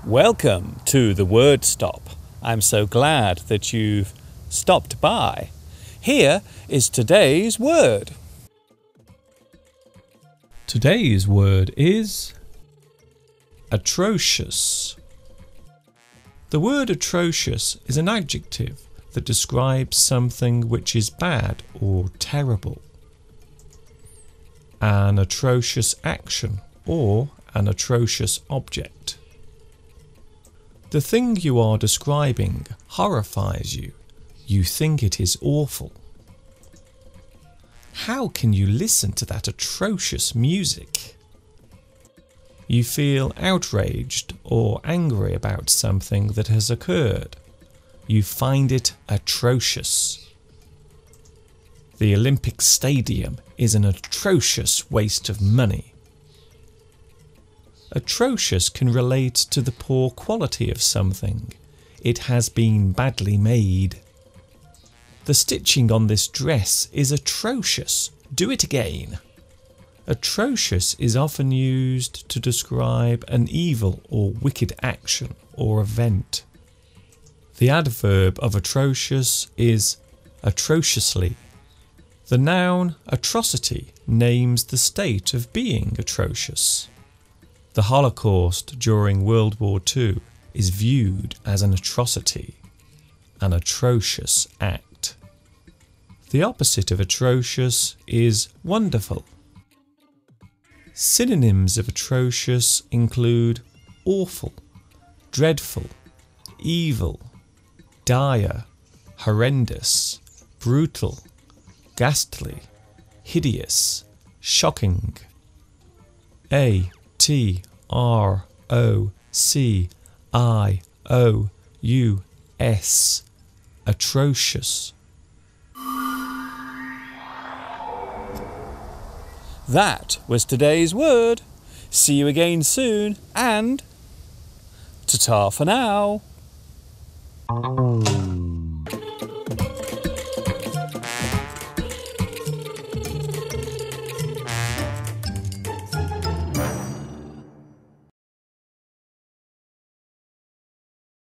Welcome to the Word Stop. I'm so glad that you've stopped by. Here is today's word. Today's word is atrocious. The word atrocious is an adjective that describes something which is bad or terrible. An atrocious action or an atrocious object. The thing you are describing horrifies you. You think it is awful. How can you listen to that atrocious music? You feel outraged or angry about something that has occurred. You find it atrocious. The Olympic Stadium is an atrocious waste of money. Atrocious can relate to the poor quality of something. It has been badly made. The stitching on this dress is atrocious. Do it again. Atrocious is often used to describe an evil or wicked action or event. The adverb of atrocious is atrociously. The noun atrocity names the state of being atrocious. The Holocaust during World War II is viewed as an atrocity, an atrocious act. The opposite of atrocious is wonderful. Synonyms of atrocious include awful, dreadful, evil, dire, horrendous, brutal, ghastly, hideous, shocking. ATROCIOUS, atrocious. That was today's word. See you again soon and ta-ta for now.